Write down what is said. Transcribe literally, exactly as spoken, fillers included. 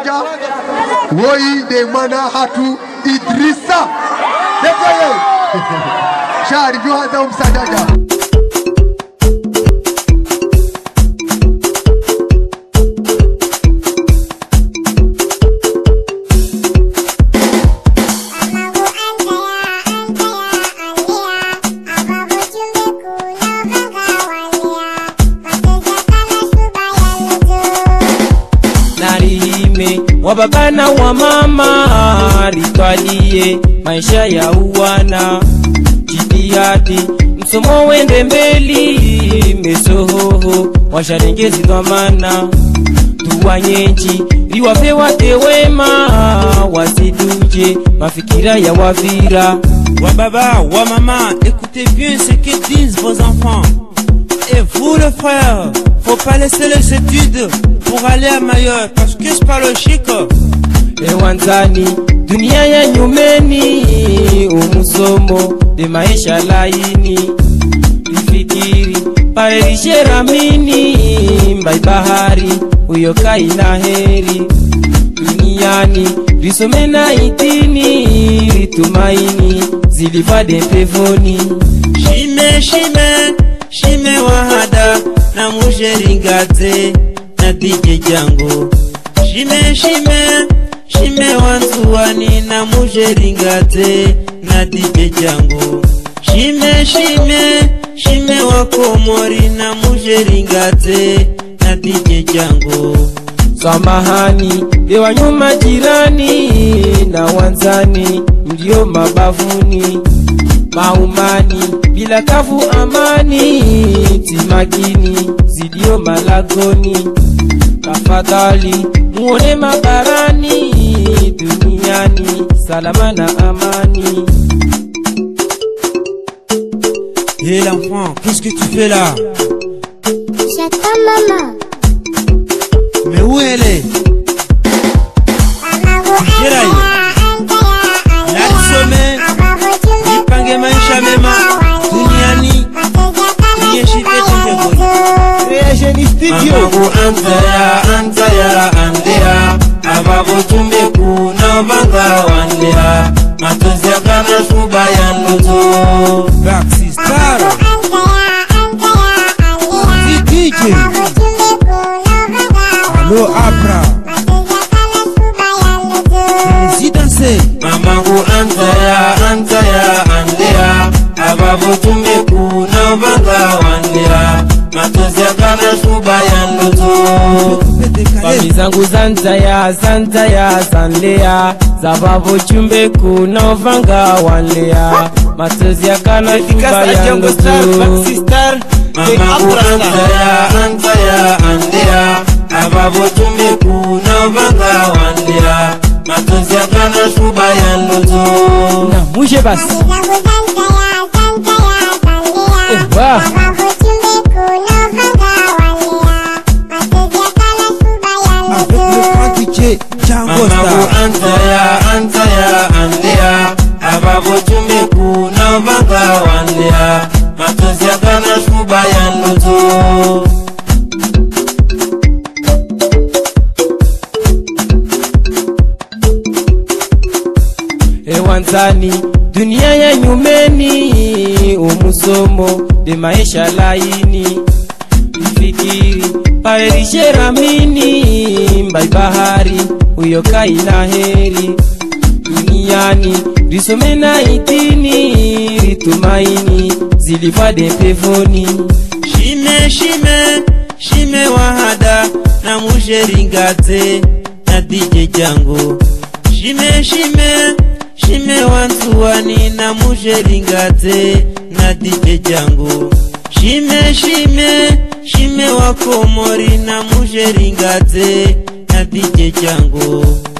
Msajaja woi de mana hatu Idrissa Dekoye Shari vyo hata Msajaja wa baba na wa mama ritwalie maisha ya uwana jitihadi msomo wende mbeli mesohoho washarengezi dhamana tuwanyenji riwape wate wema wasiduje mafikira ya wavira wa baba wa mama écoutez bien ce que disent vos enfants et vous le frère faut pas laisser les études pour aller à Mayotte parce que c'est pas logique. Ewanzani dunia ya nyumeni umusomo de maisha laini rifikiri paelishe ramini mbai bahari uyo kaina heri duniani risomena itini ritumaini zilifade pevoni shime shime shime wahada na mujeringaze na dije jango shime shime shime wanzuani na mujeringaze na dije jango shime shime shime wakomori na mujeringaze na dije jango samahani dewa nyuma jirani na wanzani mlio mabavuni maumani bila kavu amani timakini zidio malagoni tafadhali muone mabarani duniani salama na amani. Hé l'enfant, qu'est-ce que tu fais là? J'attends maman. Mais où elle est? Jiraï Larisome Nipange maisha mema duniani niyeshite tengegoni Creation Studio Amabu antaya antaya andea Ababu tumbeku na banga wandea Matozi ya kana shuba ya ndoto Baxi Star D J Allo Abra Zidanse Mamangu antaya antaya andea Ababu tumbeku na banga wandea Matozi ya kana shuba ya ndoto Fami zangu zantaya zantaya zanlea Zababu chumbe kuna vanga wanlea Matozi ya kana shuba ya ndoto Mamangu antaya antaya andea Ababu chumbe kuna vanga wanlea Matozi ya kana shuba ya ndoto Na muje basi Ewa Mamangu antaya antaya andea Ababu chumbe kuna vanga wanlea Matozi ya kana shuba ya ndoto Ewanzani dunia ya nyumeni umusomo de maisha laini Fikiri paelishe ramini mbai bahari uyo kaina heri duniani risomena itini ritumaini zilifade pevoni Shime shime shime wahada na mujeringaze na dije jango Shime shime shime wanzuani na mujeringaze na dije jango Shime shime shime wakomori na mujeringaze na dije jango